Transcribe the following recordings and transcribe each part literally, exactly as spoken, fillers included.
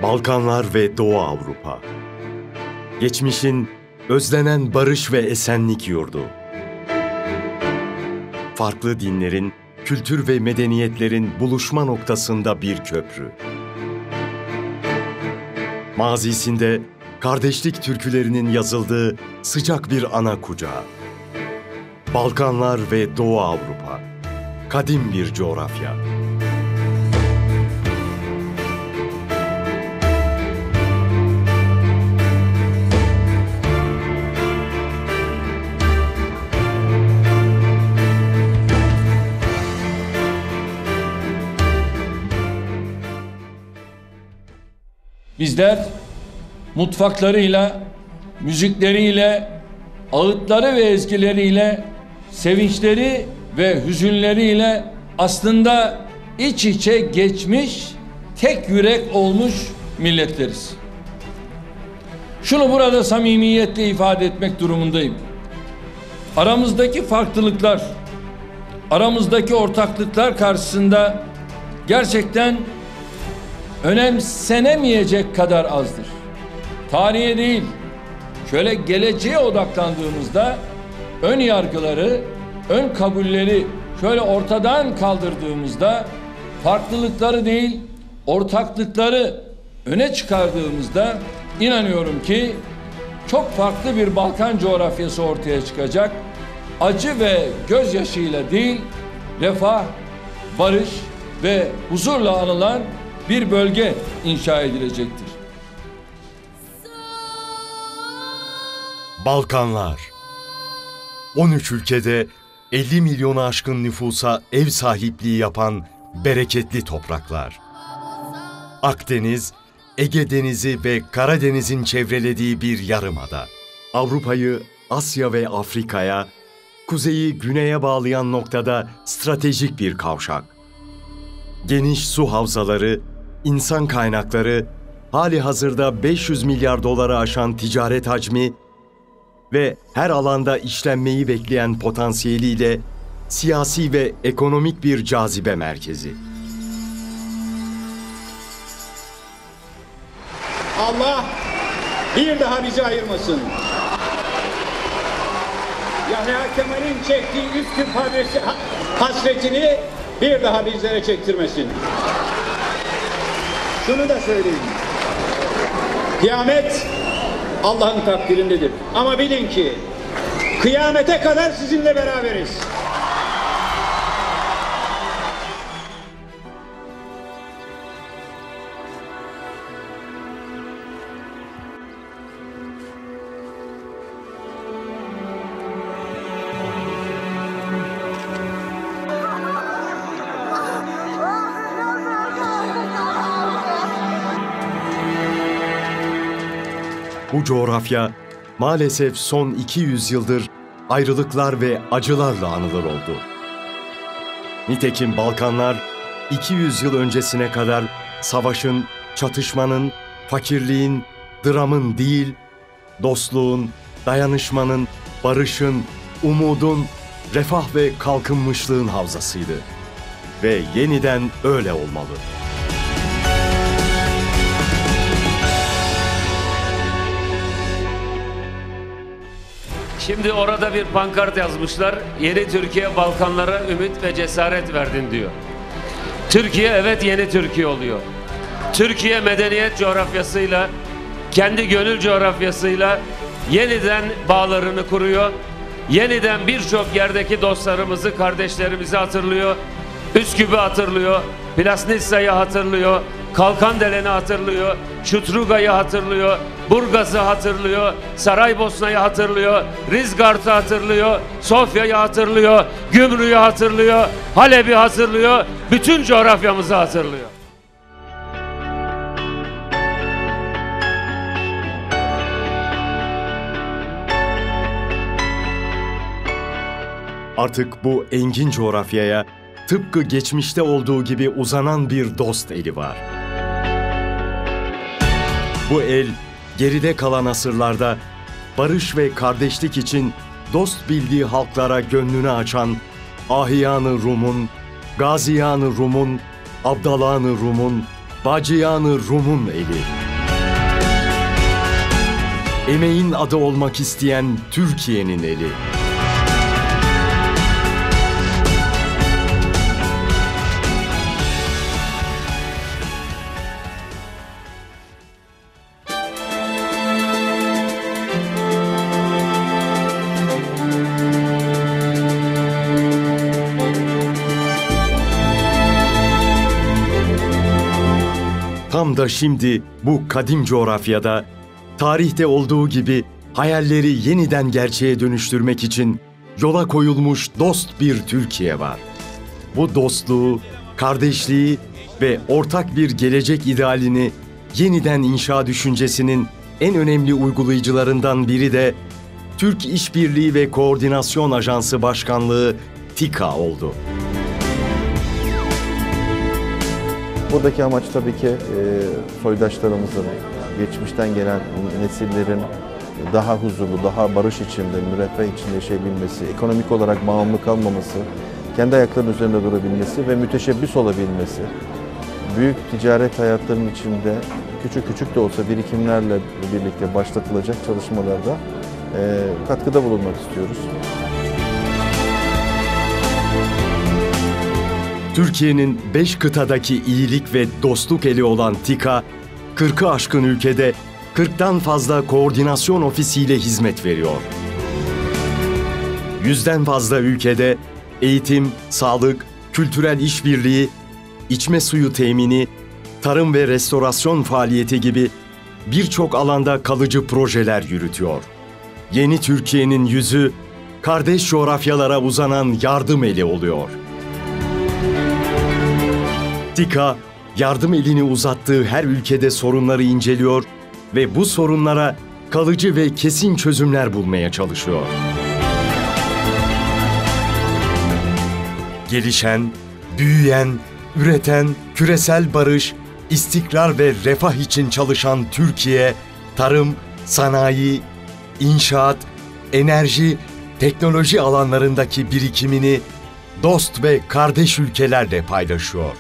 Balkanlar ve Doğu Avrupa. Geçmişin özlenen barış ve esenlik yurdu. Farklı dinlerin, kültür ve medeniyetlerin buluşma noktasında bir köprü. Mazisinde kardeşlik türkülerinin yazıldığı sıcak bir ana kucağı. Balkanlar ve Doğu Avrupa. Kadim bir coğrafya. Bizler mutfaklarıyla, müzikleriyle, ağıtları ve ezgileriyle, sevinçleri ve hüzünleriyle aslında iç içe geçmiş, tek yürek olmuş milletleriz. Şunu burada samimiyetle ifade etmek durumundayım. Aramızdaki farklılıklar, aramızdaki ortaklıklar karşısında gerçekten önemsenemeyecek kadar azdır. Tarihe değil, şöyle geleceğe odaklandığımızda ön yargıları, ön kabulleri şöyle ortadan kaldırdığımızda, farklılıkları değil, ortaklıkları öne çıkardığımızda inanıyorum ki çok farklı bir Balkan coğrafyası ortaya çıkacak. Acı ve gözyaşıyla değil, refah, barış ve huzurla anılan bir bölge inşa edilecektir. Balkanlar. on üç ülkede elli milyonu aşkın nüfusa ev sahipliği yapan bereketli topraklar. Akdeniz, Ege Denizi ve Karadeniz'in çevrelediği bir yarımada. Avrupa'yı Asya ve Afrika'ya, kuzeyi güneye bağlayan noktada stratejik bir kavşak. Geniş su havzaları, insan kaynakları, hali hazırda beş yüz milyar doları aşan ticaret hacmi ve her alanda işlenmeyi bekleyen potansiyeliyle siyasi ve ekonomik bir cazibe merkezi. Allah bir daha bizi ayırmasın. Yahya Kemal'in çektiği Üsküp hasretini bir daha bizlere çektirmesin. Şunu da söyleyeyim. Kıyamet Allah'ın takdirindedir. Ama bilin ki kıyamete kadar sizinle beraberiz. Bu coğrafya maalesef son iki yüz yıldır ayrılıklar ve acılarla anılır oldu. Nitekim Balkanlar iki yüz yıl öncesine kadar savaşın, çatışmanın, fakirliğin, dramın değil, dostluğun, dayanışmanın, barışın, umudun, refah ve kalkınmışlığın havzasıydı. Ve yeniden öyle olmalı. Şimdi orada bir pankart yazmışlar. Yeni Türkiye Balkanlara ümit ve cesaret verdin diyor. Türkiye evet yeni Türkiye oluyor. Türkiye medeniyet coğrafyasıyla, kendi gönül coğrafyasıyla yeniden bağlarını kuruyor. Yeniden birçok yerdeki dostlarımızı, kardeşlerimizi hatırlıyor. Üsküp'ü hatırlıyor. Plasnitsa'yı hatırlıyor. Kalkandelen'i hatırlıyor. Şutruga'yı hatırlıyor. Burgaz'ı hatırlıyor. Saraybosna'yı hatırlıyor. Rizgart'ı hatırlıyor. Sofya'yı hatırlıyor. Gümrü'yü hatırlıyor. Halep'i hatırlıyor. Bütün coğrafyamızı hatırlıyor. Artık bu engin coğrafyaya tıpkı geçmişte olduğu gibi uzanan bir dost eli var. Bu el, geride kalan asırlarda barış ve kardeşlik için dost bildiği halklara gönlünü açan Ahiyan-ı Rum'un, Gaziyan-ı Rum'un, Abdalan-ı Rum'un, Bacıyan-ı Rum'un eli. emeğin adı olmak isteyen Türkiye'nin eli. Tam da şimdi bu kadim coğrafyada, tarihte olduğu gibi hayalleri yeniden gerçeğe dönüştürmek için yola koyulmuş dost bir Türkiye var. Bu dostluğu, kardeşliği ve ortak bir gelecek idealini yeniden inşa düşüncesinin en önemli uygulayıcılarından biri de Türk İşbirliği ve Koordinasyon Ajansı Başkanlığı TİKA oldu. Buradaki amaç tabii ki e, soydaşlarımızın, geçmişten gelen nesillerin daha huzurlu, daha barış içinde, müreffeh içinde yaşayabilmesi, ekonomik olarak bağımlı kalmaması, kendi ayaklarının üzerinde durabilmesi ve müteşebbis olabilmesi, büyük ticaret hayatlarının içinde küçük küçük de olsa birikimlerle birlikte başlatılacak çalışmalarda e, katkıda bulunmak istiyoruz. Türkiye'nin beş kıtadaki iyilik ve dostluk eli olan TİKA, kırkı aşkın ülkede kırktan fazla koordinasyon ofisiyle hizmet veriyor. Yüzden fazla ülkede eğitim, sağlık, kültürel işbirliği, içme suyu temini, tarım ve restorasyon faaliyeti gibi birçok alanda kalıcı projeler yürütüyor. Yeni Türkiye'nin yüzü, kardeş coğrafyalara uzanan yardım eli oluyor. TİKA, yardım elini uzattığı her ülkede sorunları inceliyor ve bu sorunlara kalıcı ve kesin çözümler bulmaya çalışıyor. Gelişen, büyüyen, üreten, küresel barış, istikrar ve refah için çalışan Türkiye, tarım, sanayi, inşaat, enerji, teknoloji alanlarındaki birikimini dost ve kardeş ülkelerle paylaşıyor.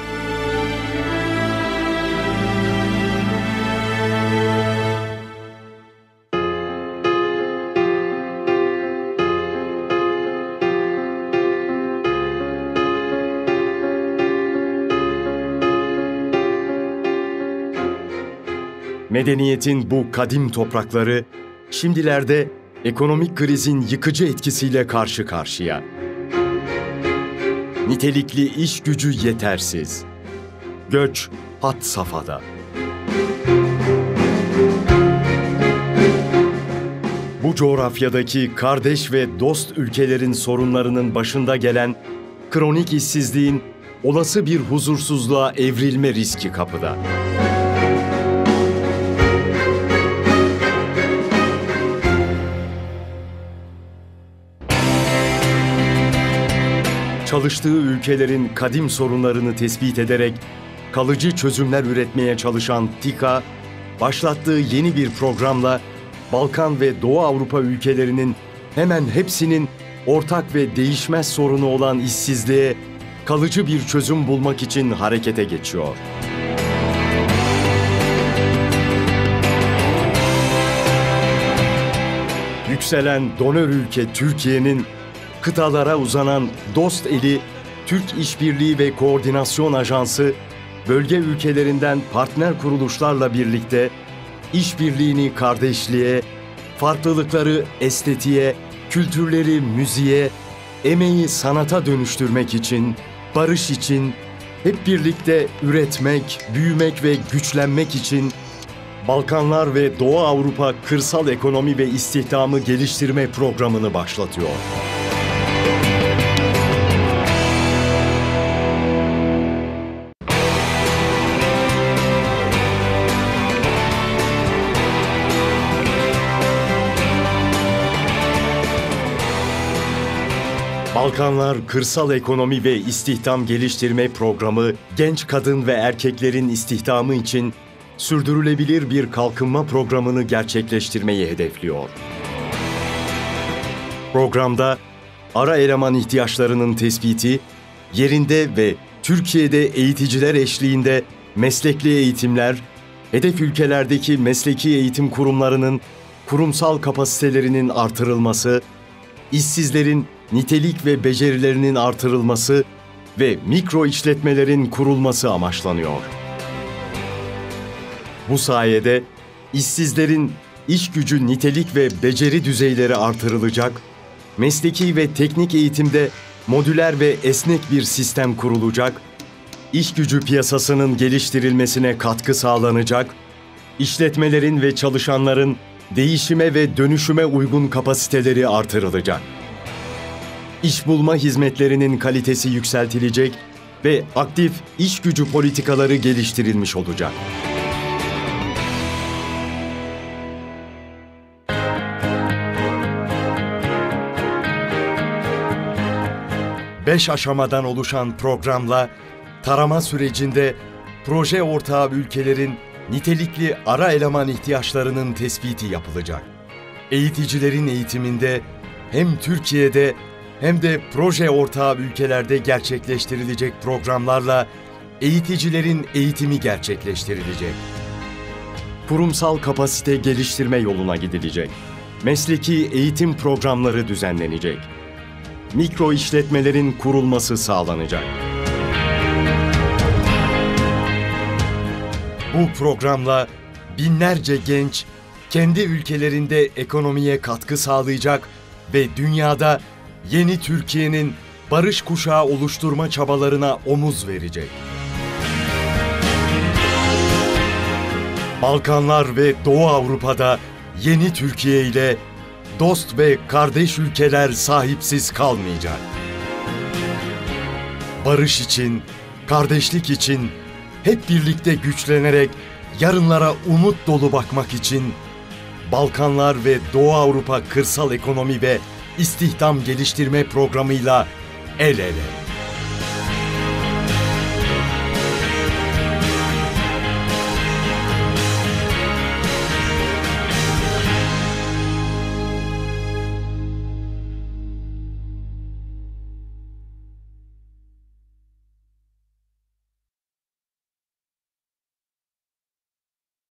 Medeniyetin bu kadim toprakları, şimdilerde ekonomik krizin yıkıcı etkisiyle karşı karşıya. Nitelikli iş gücü yetersiz. Göç had safhada. Bu coğrafyadaki kardeş ve dost ülkelerin sorunlarının başında gelen kronik işsizliğin olası bir huzursuzluğa evrilme riski kapıda. Çalıştığı ülkelerin kadim sorunlarını tespit ederek kalıcı çözümler üretmeye çalışan TİKA, başlattığı yeni bir programla Balkan ve Doğu Avrupa ülkelerinin hemen hepsinin ortak ve değişmez sorunu olan işsizliğe kalıcı bir çözüm bulmak için harekete geçiyor. Yükselen donör ülke Türkiye'nin kıtalara uzanan dost eli Türk İşbirliği ve Koordinasyon Ajansı, bölge ülkelerinden partner kuruluşlarla birlikte işbirliğini kardeşliğe, farklılıkları estetiğe, kültürleri müziğe, emeği sanata dönüştürmek için, barış için, hep birlikte üretmek, büyümek ve güçlenmek için Balkanlar ve Doğu Avrupa Kırsal Ekonomi ve İstihdamı Geliştirme Programı'nı başlatıyor. Balkanlar Kırsal Ekonomi ve İstihdam Geliştirme Programı, genç kadın ve erkeklerin istihdamı için sürdürülebilir bir kalkınma programını gerçekleştirmeyi hedefliyor. Programda ara eleman ihtiyaçlarının tespiti, yerinde ve Türkiye'de eğiticiler eşliğinde meslekli eğitimler, hedef ülkelerdeki mesleki eğitim kurumlarının kurumsal kapasitelerinin artırılması, işsizlerin nitelik ve becerilerinin artırılması ve mikro işletmelerin kurulması amaçlanıyor. Bu sayede işsizlerin iş gücü nitelik ve beceri düzeyleri artırılacak, mesleki ve teknik eğitimde modüler ve esnek bir sistem kurulacak, iş gücü piyasasının geliştirilmesine katkı sağlanacak, işletmelerin ve çalışanların değişime ve dönüşüme uygun kapasiteleri artırılacak. İş bulma hizmetlerinin kalitesi yükseltilecek ve aktif iş gücü politikaları geliştirilmiş olacak. Beş aşamadan oluşan programla tarama sürecinde proje ortağı ülkelerin nitelikli ara eleman ihtiyaçlarının tespiti yapılacak. Eğiticilerin eğitiminde hem Türkiye'de hem de proje ortağı ülkelerde gerçekleştirilecek programlarla eğiticilerin eğitimi gerçekleştirilecek. Kurumsal kapasite geliştirme yoluna gidilecek. Mesleki eğitim programları düzenlenecek. Mikro işletmelerin kurulması sağlanacak. Bu programla binlerce genç kendi ülkelerinde ekonomiye katkı sağlayacak ve dünyada yeni Türkiye'nin barış kuşağı oluşturma çabalarına omuz verecek. Balkanlar ve Doğu Avrupa'da yeni Türkiye ile dost ve kardeş ülkeler sahipsiz kalmayacak. Barış için, kardeşlik için hep birlikte güçlenerek yarınlara umut dolu bakmak için Balkanlar ve Doğu Avrupa Kırsal Ekonomi ve İstihdam Geliştirme Programı'yla el ele.